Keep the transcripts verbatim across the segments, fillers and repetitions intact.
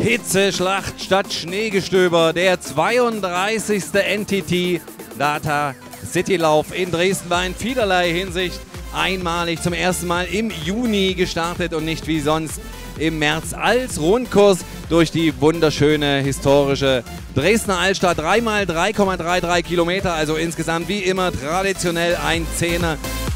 Hitzeschlacht statt Schneegestöber, der zweiunddreißigste N T T Data City Lauf in Dresden war in vielerlei Hinsicht einmalig, zum ersten Mal im Juni gestartet und nicht wie sonst im März als Rundkurs durch die wunderschöne historische Dresdner Altstadt. dreimal drei Komma dreiunddreißig Kilometer, also insgesamt wie immer traditionell ein Zehner.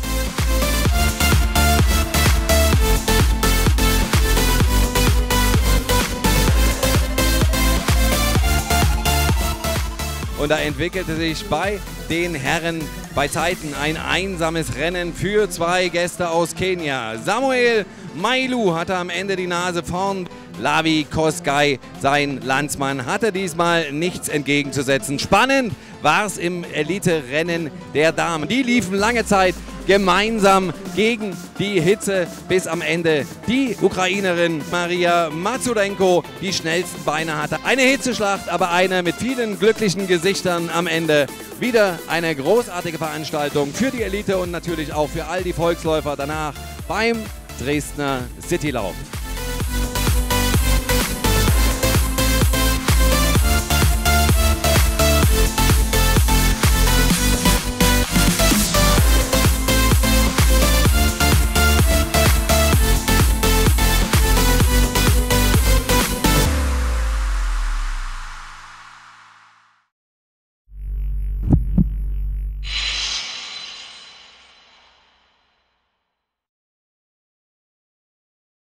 Und da entwickelte sich bei den Herren bei Zeiten ein einsames Rennen für zwei Gäste aus Kenia. Samuel Mailu hatte am Ende die Nase vorn. Lavi Kosgei, sein Landsmann, hatte diesmal nichts entgegenzusetzen. Spannend war es im Elite-Rennen der Damen. Die liefen lange Zeit gemeinsam gegen die Hitze, bis am Ende die Ukrainerin Maria Mazurenko die schnellsten Beine hatte. Eine Hitzeschlacht, aber eine mit vielen glücklichen Gesichtern am Ende. Wieder eine großartige Veranstaltung für die Elite und natürlich auch für all die Volksläufer danach beim Dresdner Citylauf.